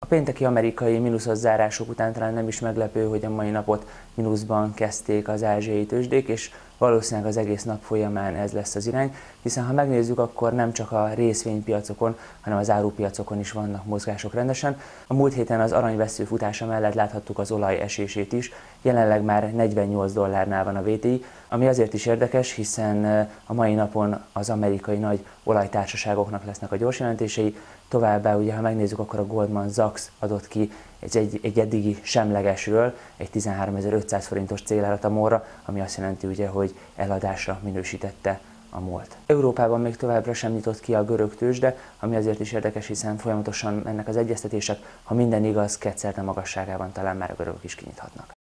A pénteki amerikai mínuszos zárások után talán nem is meglepő, hogy a mai napot mínuszban kezdték az ázsiai tőzsdék, és valószínűleg az egész nap folyamán ez lesz az irány, hiszen ha megnézzük, akkor nem csak a részvénypiacokon, hanem az árupiacokon is vannak mozgások rendesen. A múlt héten az aranyvesző futása mellett láthattuk az olaj esését is, jelenleg már $48 van a WTI, ami azért is érdekes, hiszen a mai napon az amerikai nagy olajtársaságoknak lesznek a gyors jelentései, továbbá ugye, ha megnézzük, akkor a Goldman Sachs adott ki egy eddigi semlegesről egy 13.500 forintos célárat a MOL-ra, ami azt jelenti ugye, hogy eladásra minősítette a MOL-t. Európában még továbbra sem nyitott ki a görög tőzsde, ami azért is érdekes, hiszen folyamatosan mennek az egyeztetések, ha minden igaz, 2 szerte magasságában talán már a görögök is kinyithatnak.